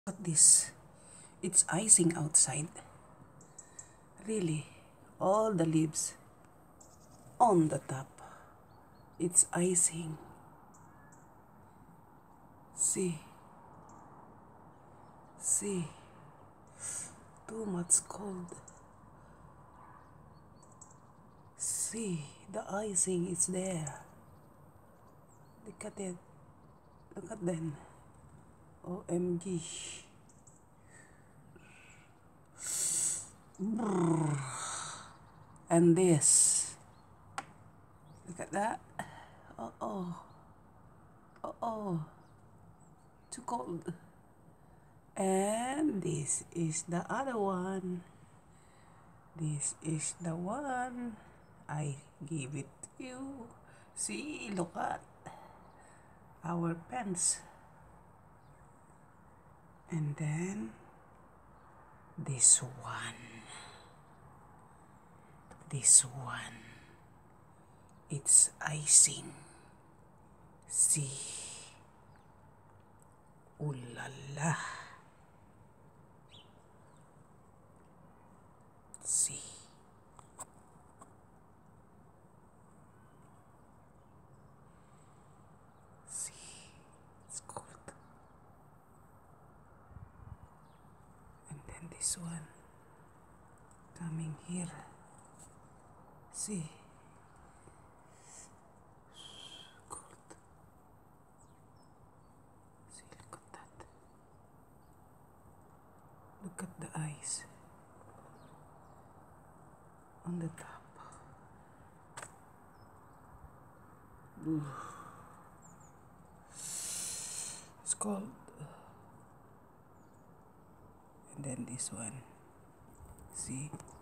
Look at this. It's icing outside. Really, all the leaves on the top. It's icing. See. See. Too much cold. See, the icing is there. Look at it. Look at them. OMG. And this. Look at that. Uh-oh. Uh-oh. Too cold. And this is the other one. This is the one I give it to you. See, look at our pants. And then this one. This one. It's icing. See. Ooh la la. See. See. It's cold. And then this one coming here. See. Cold. See, look at that. Look at the eyes on the top. Ooh. It's cold. And then this one. See?